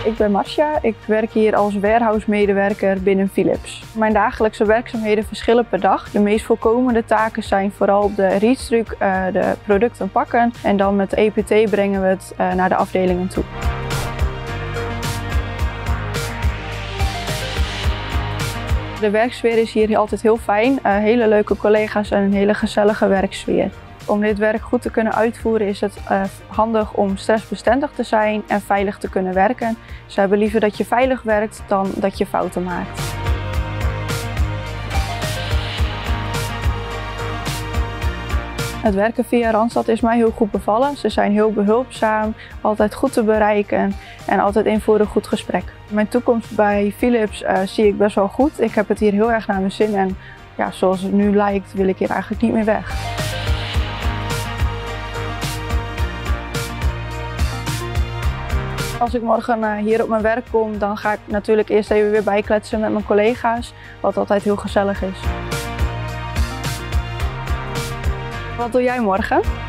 Ik ben Marcia. Ik werk hier als warehouse-medewerker binnen Philips. Mijn dagelijkse werkzaamheden verschillen per dag. De meest voorkomende taken zijn vooral op de readstruck de producten pakken en dan met EPT brengen we het naar de afdelingen toe. De werksfeer is hier altijd heel fijn. Hele leuke collega's en een hele gezellige werksfeer. Om dit werk goed te kunnen uitvoeren is het handig om stressbestendig te zijn en veilig te kunnen werken. Ze hebben liever dat je veilig werkt dan dat je fouten maakt. Het werken via Randstad is mij heel goed bevallen. Ze zijn heel behulpzaam, altijd goed te bereiken en altijd in voor een goed gesprek. Mijn toekomst bij Philips zie ik best wel goed. Ik heb het hier heel erg naar mijn zin en ja, zoals het nu lijkt wil ik hier eigenlijk niet meer weg. Als ik morgen hier op mijn werk kom, dan ga ik natuurlijk eerst even weer bijkletsen met mijn collega's, wat altijd heel gezellig is. Wat doe jij morgen?